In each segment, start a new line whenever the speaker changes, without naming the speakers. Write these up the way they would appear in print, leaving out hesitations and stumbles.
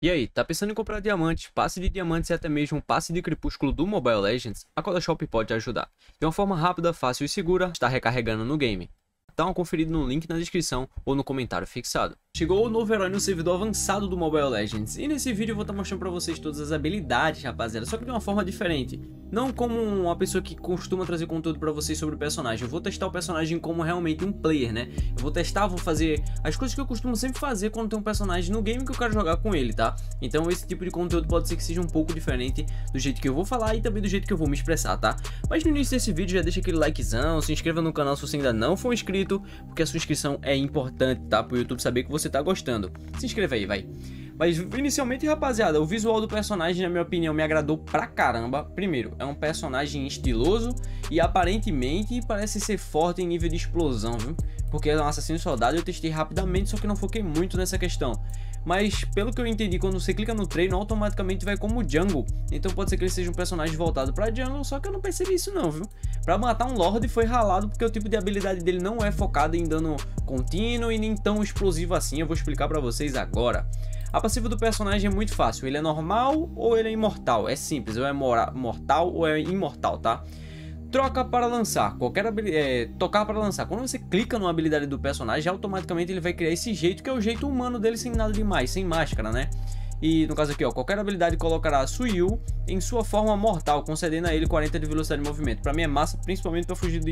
E aí, tá pensando em comprar diamantes, passe de diamantes e até mesmo um passe de crepúsculo do Mobile Legends? A Codashop pode te ajudar. De uma forma rápida, fácil e segura, está recarregando no game. Dá uma conferida no link na descrição ou no comentário fixado. Chegou o novo herói no servidor avançado do Mobile Legends, e nesse vídeo eu vou estar mostrando pra vocês todas as habilidades, rapaziada, só que de uma forma diferente. Não como uma pessoa que costuma trazer conteúdo pra vocês sobre o personagem, eu vou testar o personagem como realmente um player, né? Eu vou testar, vou fazer as coisas que eu costumo sempre fazer quando tem um personagem no game que eu quero jogar com ele, tá? Então esse tipo de conteúdo pode ser que seja um pouco diferente do jeito que eu vou falar e também do jeito que eu vou me expressar, tá? Mas no início desse vídeo já deixa aquele likezão, se inscreva no canal se você ainda não for inscrito, porque a sua inscrição é importante, tá? Pro YouTube saber que você tá gostando. Se inscreva aí, vai. Mas inicialmente, rapaziada, o visual do personagem, na minha opinião, me agradou pra caramba. Primeiro, é um personagem estiloso e aparentemente parece ser forte em nível de explosão, viu? Porque é um assassino soldado, eu testei rapidamente, só que não foquei muito nessa questão. Mas pelo que eu entendi, quando você clica no treino, automaticamente vai como jungle. Então pode ser que ele seja um personagem voltado pra jungle, só que eu não percebi isso não, viu? Pra matar um Lorde foi ralado, porque o tipo de habilidade dele não é focado em dano contínuo e nem tão explosivo assim. Eu vou explicar pra vocês agora. A passiva do personagem é muito fácil, ele é normal ou ele é imortal, é simples, ou é mortal ou é imortal, tá? Troca para lançar, tocar para lançar. Quando você clica numa habilidade do personagem, automaticamente ele vai criar esse jeito, que é o jeito humano dele, sem nada demais, sem máscara, né? E no caso aqui, ó, qualquer habilidade colocará a Suyu em sua forma mortal, concedendo a ele 40 de velocidade de movimento. Pra mim é massa, principalmente pra fugir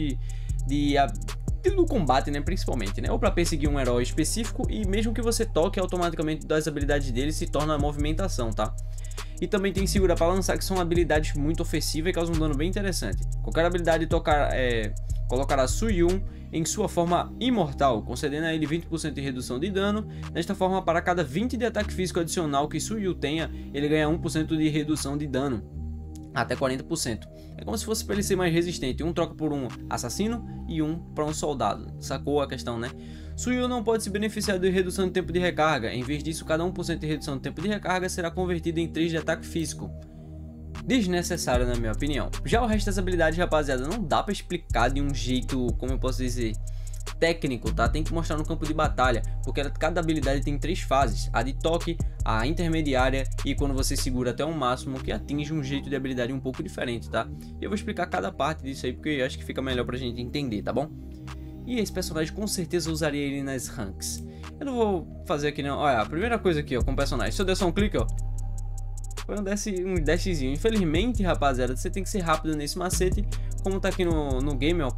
do combate, né, principalmente, né, ou para perseguir um herói específico, e mesmo que você toque, automaticamente das habilidades dele se torna a movimentação, tá? E também tem segura para lançar, que são habilidades muito ofensivas e causam um dano bem interessante. Qualquer habilidade colocará Suyu em sua forma imortal, concedendo a ele 20% de redução de dano. Desta forma, para cada 20 de ataque físico adicional que Suyu tenha, ele ganha 1% de redução de dano, até 40%. É como se fosse para ele ser mais resistente. Um troca por um assassino e um para um soldado. Sacou a questão, né? Suyu não pode se beneficiar de redução de tempo de recarga. Em vez disso, cada 1% de redução de tempo de recarga será convertido em 3 de ataque físico. Desnecessário, na minha opinião. Já o resto das habilidades, rapaziada, não dá para explicar de um jeito, como eu posso dizer, técnico, tá? Tem que mostrar no campo de batalha, porque cada habilidade tem 3 fases: a de toque, a intermediária e quando você segura até o máximo, que atinge um jeito de habilidade um pouco diferente, tá? E eu vou explicar cada parte disso aí, porque eu acho que fica melhor pra gente entender, tá bom? E esse personagem com certeza eu usaria ele nas ranks. Eu não vou fazer aqui não. Olha, a primeira coisa aqui, ó, com o personagem, se eu der só um clique, ó, foi um dashzinho. Infelizmente, rapaziada, você tem que ser rápido nesse macete. Como tá aqui no game, ó,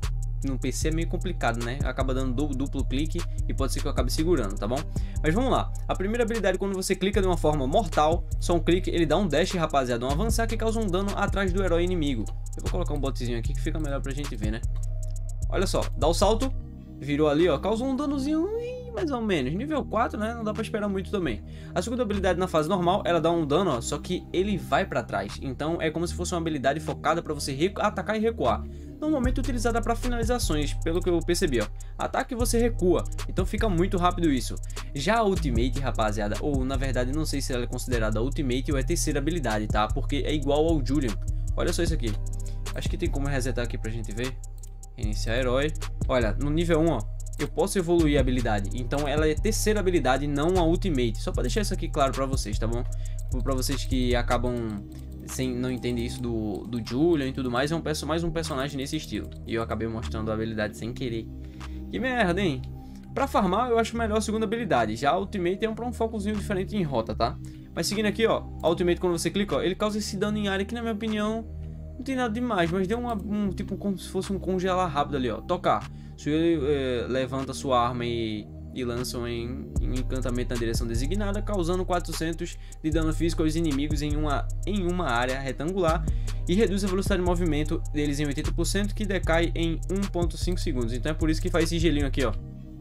no PC é meio complicado, né? Acaba dando duplo clique e pode ser que eu acabe segurando, tá bom? Mas vamos lá. A primeira habilidade, quando você clica de uma forma mortal, só um clique, ele dá um dash, rapaziada, um avançar que causa um dano atrás do herói inimigo. Eu vou colocar um botzinho aqui que fica melhor pra gente ver, né? Olha só, dá o salto, virou ali, ó, causou um danozinho mais ou menos. Nível 4, né? Não dá pra esperar muito também. A segunda habilidade na fase normal, ela dá um dano, ó, só que ele vai pra trás. Então é como se fosse uma habilidade focada pra você atacar e recuar. Normalmente utilizada para finalizações, pelo que eu percebi, ó. Ataque e você recua, então fica muito rápido isso. Já a Ultimate, rapaziada, ou na verdade não sei se ela é considerada Ultimate ou é terceira habilidade, tá? Porque é igual ao Julian. Olha só isso aqui. Acho que tem como resetar aqui pra gente ver. Iniciar herói. Olha, no nível 1, ó, eu posso evoluir a habilidade. Então ela é terceira habilidade, não a Ultimate. Só pra deixar isso aqui claro pra vocês, tá bom? Pra vocês que acabam não entender isso do Julian e tudo mais, é mais um personagem nesse estilo. E eu acabei mostrando a habilidade sem querer. Que merda, hein? Pra farmar, eu acho melhor a segunda habilidade. Já a Ultimate é pra um focozinho diferente em rota, tá? Mas seguindo aqui, ó, a Ultimate, quando você clica, ó, ele causa esse dano em área que, na minha opinião, não tem nada demais, mas deu tipo como se fosse um congelar rápido ali, ó. Tocar. Se ele levanta sua arma e lançam em encantamento na direção designada, causando 400 de dano físico aos inimigos em uma área retangular, e reduz a velocidade de movimento deles em 80%, que decai em 1.5 segundos. Então é por isso que faz esse gelinho aqui, ó.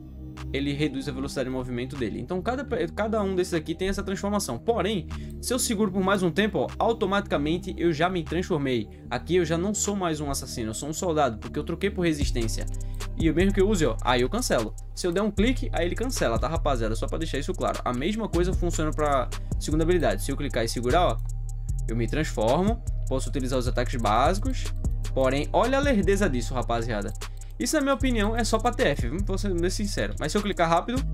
Ele reduz a velocidade de movimento dele. Então cada um desses aqui tem essa transformação. Porém, se eu seguro por mais um tempo, ó, automaticamente eu já me transformei. Aqui eu já não sou mais um assassino, eu sou um soldado, porque eu troquei por resistência. E mesmo que eu use, ó, aí eu cancelo. Se eu der um clique, aí ele cancela, tá, rapaziada? Só pra deixar isso claro. A mesma coisa funciona pra segunda habilidade. Se eu clicar e segurar, ó, eu me transformo. Posso utilizar os ataques básicos. Porém, olha a lerdeza disso, rapaziada. Isso, na minha opinião, é só pra TF, vou ser sincero. Mas se eu clicar rápido,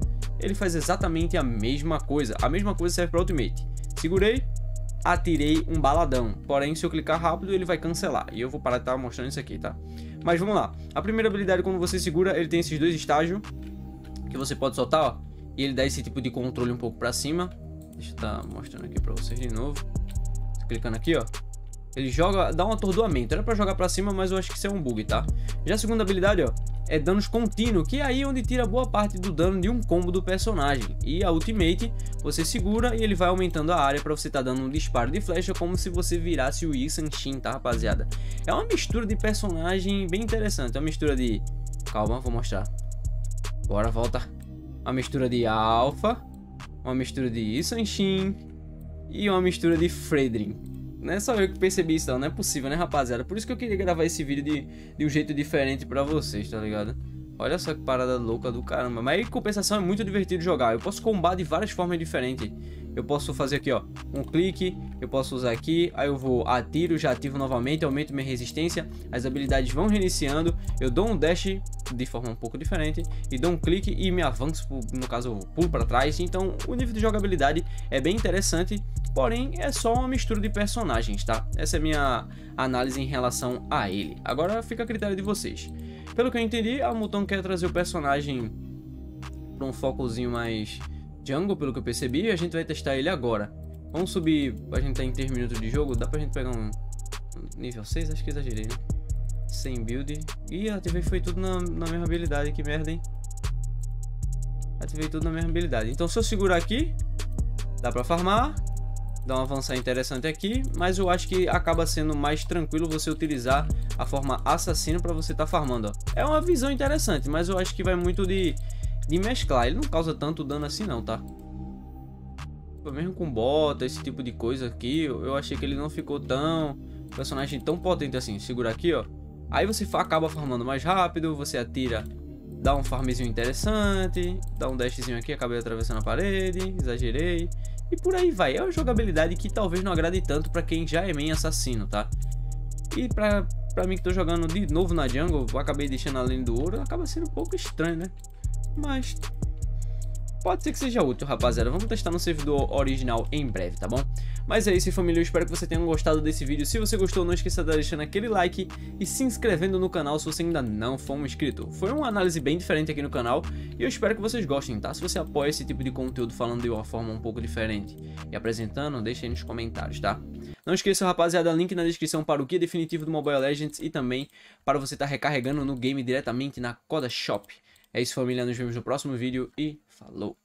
ele faz exatamente a mesma coisa. A mesma coisa serve para Ultimate. Segurei, atirei um baladão. Porém, se eu clicar rápido, ele vai cancelar. E eu vou parar de estar mostrando isso aqui, tá? Mas vamos lá. A primeira habilidade, quando você segura, ele tem esses dois estágios que você pode soltar, ó. E ele dá esse tipo de controle um pouco para cima. Deixa eu estar mostrando aqui para vocês de novo. Clicando aqui, ó. Ele joga, dá um atordoamento. Era pra jogar pra cima, mas eu acho que isso é um bug, tá? Já a segunda habilidade, ó, é danos contínuos, que é aí onde tira boa parte do dano de um combo do personagem. E a Ultimate, você segura e ele vai aumentando a área pra você tá dando um disparo de flecha, como se você virasse o Yi San-Shin, tá, rapaziada? É uma mistura de personagem bem interessante. É uma mistura de... Calma, vou mostrar. Bora, volta. Uma mistura de Alpha, uma mistura de Yi San-Shin e uma mistura de Fredrin. Não é só eu que percebi isso, não é possível, né, rapaziada? Por isso que eu queria gravar esse vídeo de um jeito diferente pra vocês, tá ligado? Olha só que parada louca do caramba. Mas em compensação é muito divertido jogar. Eu posso combar de várias formas diferentes. Eu posso fazer aqui, ó, um clique. Eu posso usar aqui. Aí eu vou atiro, já ativo novamente, aumento minha resistência. As habilidades vão reiniciando. Eu dou um dash de forma um pouco diferente. E dou um clique e me avanço, no caso eu pulo para trás. Então o nível de jogabilidade é bem interessante. Porém é só uma mistura de personagens, tá? Essa é a minha análise em relação a ele. Agora fica a critério de vocês. Pelo que eu entendi, a Muton quer trazer o personagem para um focozinho mais jungle, pelo que eu percebi, e a gente vai testar ele agora. Vamos subir, a gente tá em 3 minutos de jogo, dá pra gente pegar um nível 6? Acho que exagerei, né? 100 build. Ih, ativei foi tudo na mesma habilidade, que merda, hein? Ativei tudo na mesma habilidade. Então se eu segurar aqui, dá pra farmar. Dá um avançar interessante aqui, mas eu acho que acaba sendo mais tranquilo você utilizar a forma assassino para você estar farmando, ó. É uma visão interessante, mas eu acho que vai muito de mesclar. Ele não causa tanto dano assim não, tá? Mesmo com bota, esse tipo de coisa aqui, eu achei que ele não ficou tão... personagem tão potente assim. Segura aqui, ó. Aí você acaba farmando mais rápido, você atira, dá um farmzinho interessante, dá um dashzinho aqui, acabei atravessando a parede, exagerei. E por aí vai, é uma jogabilidade que talvez não agrade tanto pra quem já é main assassino, tá? E pra mim que tô jogando de novo na jungle, eu acabei deixando a lane do ouro, acaba sendo um pouco estranho, né? Mas pode ser que seja útil, rapaziada. Vamos testar no servidor original em breve, tá bom? Mas é isso, família. Eu espero que você tenha gostado desse vídeo. Se você gostou, não esqueça de deixar aquele like e se inscrevendo no canal se você ainda não for um inscrito. Foi uma análise bem diferente aqui no canal e eu espero que vocês gostem, tá? Se você apoia esse tipo de conteúdo falando de uma forma um pouco diferente e apresentando, deixa aí nos comentários, tá? Não esqueça, rapaziada, link na descrição para o guia definitivo do Mobile Legends e também para você estar recarregando no game diretamente na Coda Shop. É isso, família. Nos vemos no próximo vídeo e falou!